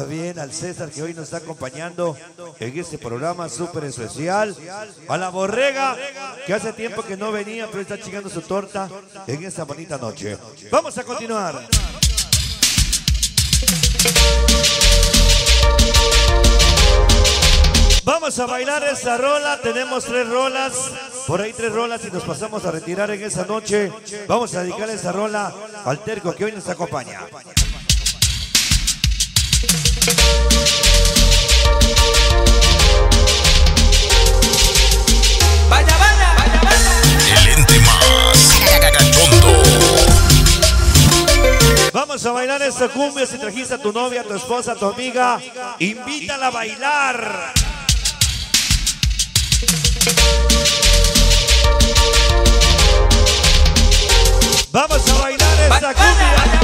también al César que hoy nos está acompañando en este programa súper especial. A la Borrega, que hace tiempo que no venía, pero está chingando su torta en esta bonita noche. Vamos a continuar. Vamos a bailar esta rola, tenemos 3 rolas, por ahí 3 rolas y nos pasamos a retirar en esa noche. Vamos a dedicar esta rola al Terco que hoy nos acompaña. Vaya, vaya, vaya, vaya. El ente más cachondo. Vamos a bailar esta cumbia. Si trajiste a tu novia, a tu esposa, a tu amiga, invítala a bailar. Vamos a bailar esta cumbia.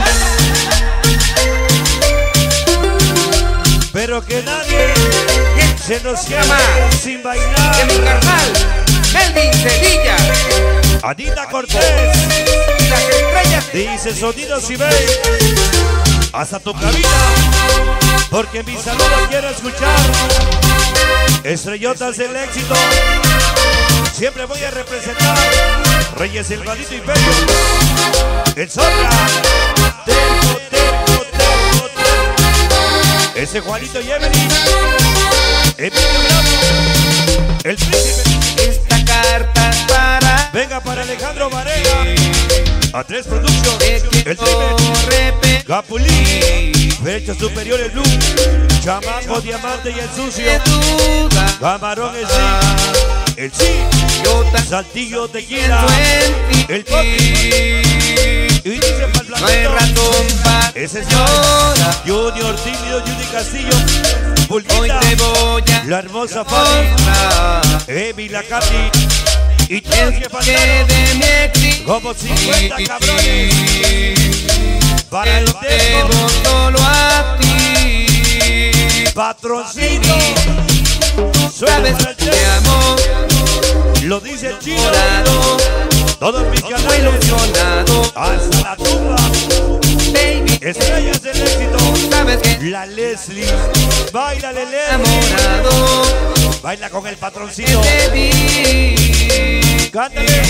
Pero que nadie se nos quede sin bailar. De mi carnal, Melvin Sevilla. Anita Cortés. Y las estrellas. Dice sonidos y ve hasta tu cabina, porque mi saludo quiero escuchar. Estrellotas del éxito, siempre voy a representar. Reyes el maldito imperio, el Zorra, Terco, Terco, Terco, Terco. Ese Juanito y Evelyn, Emilio Bravo, el príncipe. Esta carta es para. Venga para Alejandro Varela, a 3 Productions, el Trimer, Capulí, Fecha Superior el Blue, Chamaco, Diamante y el Sucio, Camarón el Sí, Saltillo Tequila, el Papi, y dice pa'l blanquito, ese es Junior Tímido, Judy Castillo, Pulquita, la hermosa Fabi, Emi, la Katy, y todos que faltaron, como 50 cabrones, para el Terco, solo a ti. patroncito, Sabes suena que te amo, lo dice el chino, morado, todos mis muy canales, ilusionado, hasta la tumba, baby. estrellas del éxito, Sabes que la Leslie, baila Leslie, enamorado, baila con el patroncito, te vi. cántale,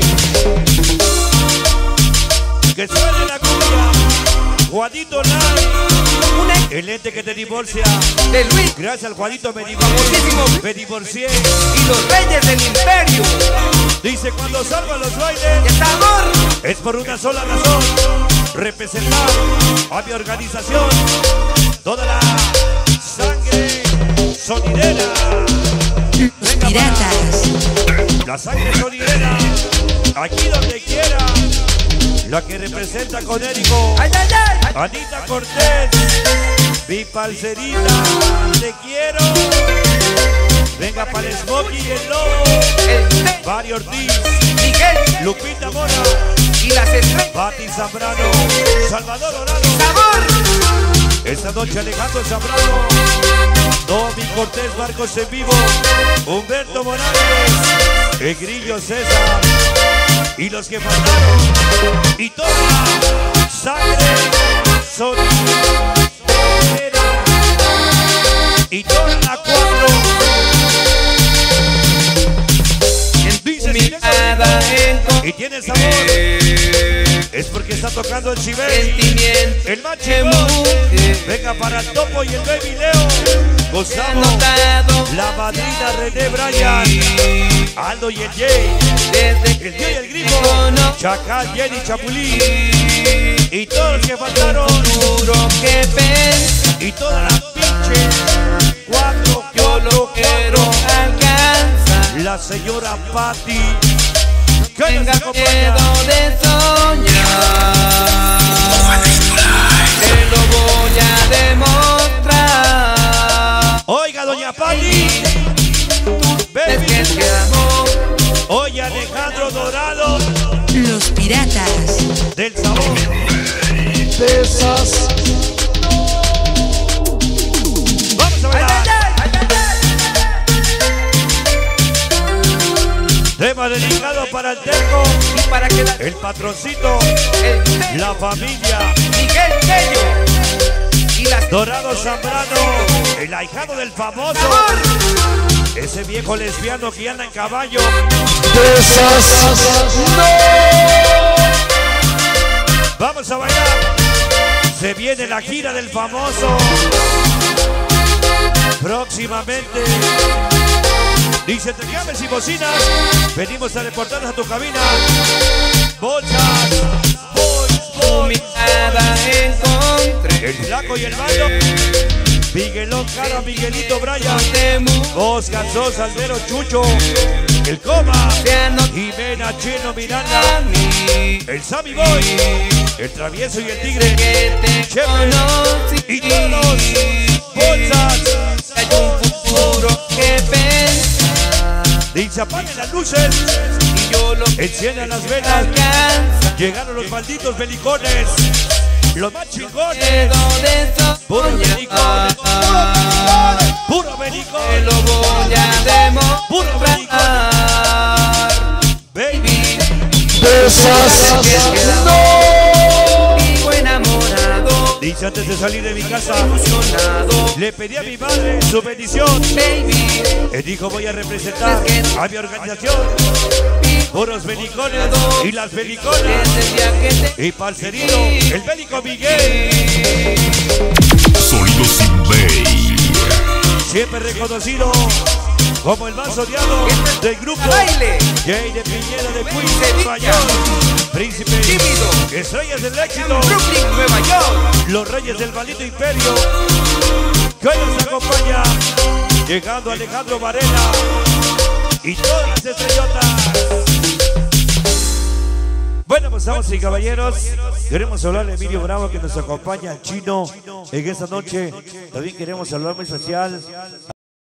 que suene la cumbia, Juanito Lai, el ente que te divorcia, De Luis gracias al Juanito Famosísimo. me divorcié, y los reyes del imperio. dice cuando salgo a los bailes, ¡Es amor! es por una sola razón, representar a mi organización, toda la sangre sonidera. Venga, Piratas. la sangre sonidera, aquí donde quiera, la que representa con Érico, ¡Ay, ay, ay! Anita Cortés, mi parcerita, te quiero. Venga para el Smokey y el Lobo, El T, Mari Ortiz, Miguel Lupita Mora, y las estrellas. Pati Zambrano, Salvador Orano. ¡Sabor! Esta noche Alejandro Zambrano, Domi Cortés, Marcos en vivo, Humberto Morales, el Grillo César y los que faltaron, y toda la sangre sonidera, y toda la 4. Dice Mirada en y tiene sabor, es porque está tocando el Chibey, sentimiento. el machico. Venga para el Topo y el Baby Leo, Gustavo, la madrina René Bryan, Aldo y el Jay, Desde el Jay y el Grifo, Chacal, Jenny, Chapulín, y todos los que faltaron, duro que ves, y toda la pinche 4, yo lo quiero alcanzar. la señora Patti, que nos Tenga acompaña. miedo de soñar, te lo voy a demostrar. Oiga, doña Patti, Es baby, que te amo. oye Alejandro Dorado, Los Piratas. del sabor. Vamos a Ay, bailar. ay, ay, ay, ay. Tema dedicado para el Terco, Y para que el patroncito, el T, la familia, Miguel Tello y las Dorado Zambrano, el ahijado del famoso. Ese viejo lesbiano que anda en caballo. Vamos a bailar. Se viene la gira del famoso. Próximamente. Dice, te llames y bocinas. Venimos a reportarnos a tu cabina. Bolsas. mirada encontré. El flaco y el malo. Miguelón Cara, Miguelito Bryan. Oscar Sosa, Aldero Chucho. El Coma. Jimena, Cheno, Miranda. El Sammy Boy. El Travieso y el Tigre. Chepe. Y todos. Bolsas. Hay un futuro que pensar. Dice, apaguen las luces. Y yo lo Enciendan las velas. alcanza. Llegaron los malditos belicones. Los más chingones. De esos Puro voy a belicones. amar. Puro Te belicones. lo voy a Puro demostrar. Baby. Vivo enamorado, Dice, antes de salir de mi casa, ilusionado. le pedí a mi madre su bendición. Baby, Él dijo, voy a representar a mi organización. Puros belicones y las beliconas. desde el día que te Y parcerito, el bélico Miguel. Sonido sin Bay. Siempre reconocido como el más odiado del grupo. baile. Jay de Piñera de Queens, Sevilla. Nueva York. Príncipe, Tímido. estrellas del éxito. Brooklyn, Nueva York. Los reyes del maldito imperio. Que hoy nos acompaña. Llegando Alejandro Varela. Y todas las estrellotas. Bueno, pues damas y caballeros, queremos hablarle a Emilio Bravo que nos acompaña, al Chino, en esta noche. También queremos saludar muy especial